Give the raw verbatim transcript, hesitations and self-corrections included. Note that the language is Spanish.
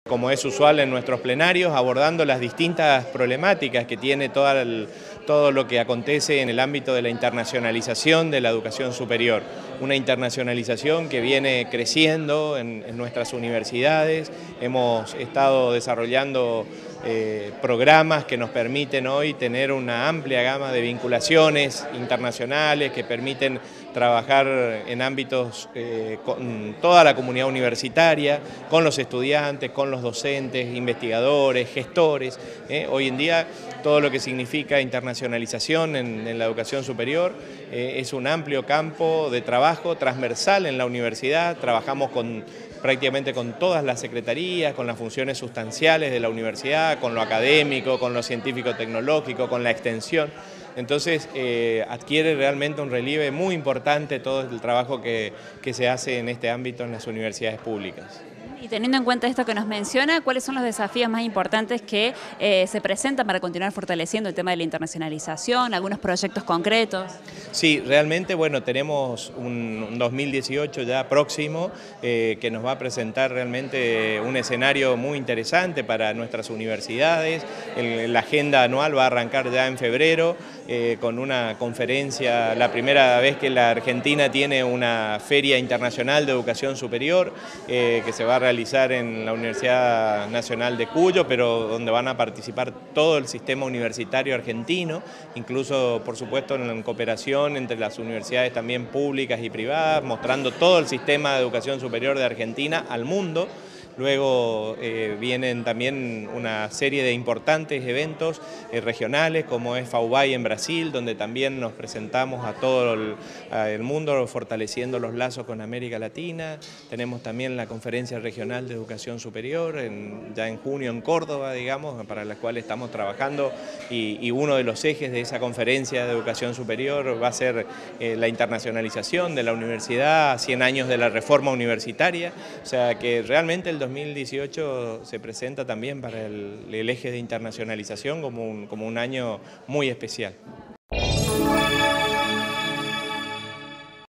como es usual en nuestros plenarios, abordando las distintas problemáticas que tiene toda el, todo lo que acontece en el ámbito de la internacionalización de la educación superior. Una internacionalización que viene creciendo en, en nuestras universidades. Hemos estado desarrollando eh, programas que nos permiten hoy tener una amplia gama de vinculaciones internacionales, que permiten trabajar en ámbitos eh, con toda la comunidad universitaria, con los estudiantes, con los docentes, investigadores, gestores. Eh. Hoy en día todo lo que significa internacionalización en, en la educación superior eh, es un amplio campo de trabajo transversal en la universidad. Trabajamos con prácticamente con todas las secretarías, con las funciones sustanciales de la universidad, con lo académico, con lo científico-tecnológico, con la extensión. Entonces eh, adquiere realmente un relieve muy importante todo el trabajo que, que se hace en este ámbito en las universidades públicas. Y teniendo en cuenta esto que nos menciona, ¿cuáles son los desafíos más importantes que eh, se presentan para continuar fortaleciendo el tema de la internacionalización, algunos proyectos concretos? Sí, realmente, bueno, tenemos un, un dos mil dieciocho ya próximo eh, que nos va a presentar realmente un escenario muy interesante para nuestras universidades. El, la agenda anual va a arrancar ya en febrero eh, con una conferencia, la primera vez que la Argentina tiene una feria internacional de educación superior eh, que se va a realizar en la Universidad Nacional de Cuyo, pero donde van a participar todo el sistema universitario argentino, incluso por supuesto en cooperación entre las universidades también públicas y privadas, mostrando todo el sistema de educación superior de Argentina al mundo. Luego eh, vienen también una serie de importantes eventos eh, regionales, como es FAUBAI en Brasil, donde también nos presentamos a todo el, a el mundo fortaleciendo los lazos con América Latina. Tenemos también la Conferencia Regional de Educación Superior, en, ya en junio en Córdoba, digamos, para la cual estamos trabajando, y, y uno de los ejes de esa Conferencia de Educación Superior va a ser eh, la internacionalización de la universidad, cien años de la reforma universitaria, o sea que realmente el dos mil dieciocho se presenta también para el, el eje de internacionalización como un, como un año muy especial.